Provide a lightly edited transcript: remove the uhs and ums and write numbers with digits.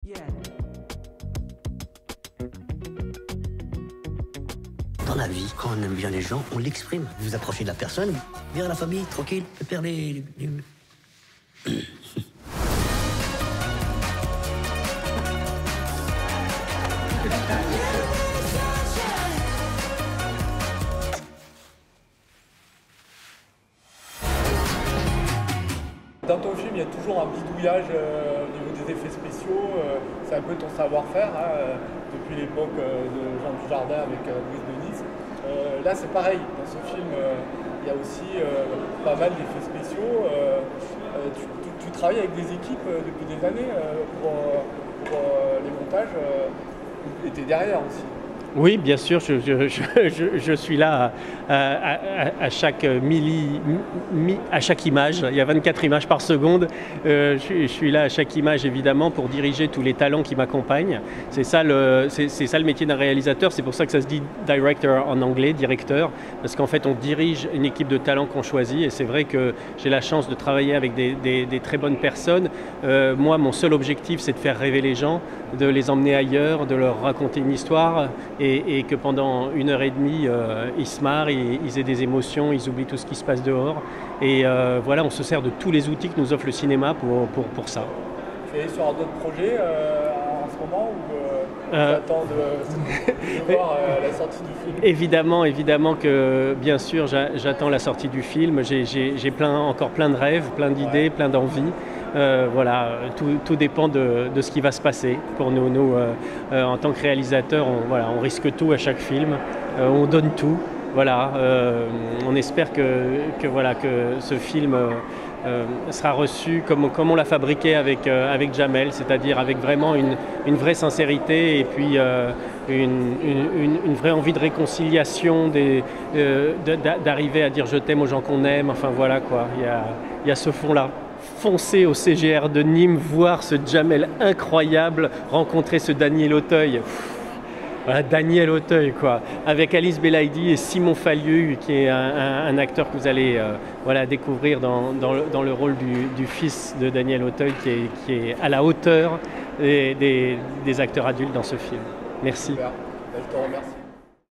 Dans la vie, quand on aime bien les gens, on l'exprime. Vous vous approchez de la personne, viens à la famille, tranquille, le père les... Dans ton film, il y a toujours un bidouillage au niveau des effets spéciaux. C'est un peu ton savoir-faire, hein, depuis l'époque de Jean Dujardin avec Louise de Nice. Là, c'est pareil. Dans ce film, il y a aussi pas mal d'effets spéciaux. Tu travailles avec des équipes depuis des années pour les montages et tu es derrière aussi. Oui, bien sûr, je suis là à chaque à chaque image. Il y a 24 images par seconde. Je suis là à chaque image, évidemment, pour diriger tous les talents qui m'accompagnent. C'est ça le métier d'un réalisateur. C'est pour ça que ça se dit director en anglais, directeur, parce qu'en fait, on dirige une équipe de talents qu'on choisit. Et c'est vrai que j'ai la chance de travailler avec des très bonnes personnes. Moi, mon seul objectif, c'est de faire rêver les gens, de les emmener ailleurs, de leur raconter une histoire. Et que pendant 1h30, ils se marrent, ils aient des émotions, ils oublient tout ce qui se passe dehors. Et voilà, on se sert de tous les outils que nous offre le cinéma pour ça. Tu es sur d'autres projets en ce moment ou tu attends de voir la sortie du film? Évidemment que, bien sûr, j'attends la sortie du film. J'ai encore plein de rêves, plein d'idées, plein d'envies. Voilà, tout dépend de ce qui va se passer pour nous. Nous en tant que réalisateurs, on risque tout à chaque film, on donne tout. Voilà, on espère que ce film sera reçu comme on l'a fabriqué avec Jamel, c'est-à-dire avec vraiment une vraie sincérité et puis une vraie envie de réconciliation, d'arriver à dire je t'aime aux gens qu'on aime. Enfin voilà quoi, il y a ce fond-là. Foncez au CGR de Nîmes, voir ce Jamel incroyable, rencontrer ce Daniel Auteuil. Voilà, Daniel Auteuil, quoi, avec Alice Belaïdi et Simon Fallieu, qui est un acteur que vous allez découvrir dans le rôle du fils de Daniel Auteuil, qui est à la hauteur des acteurs adultes dans ce film. Merci. Super. Je te remercie.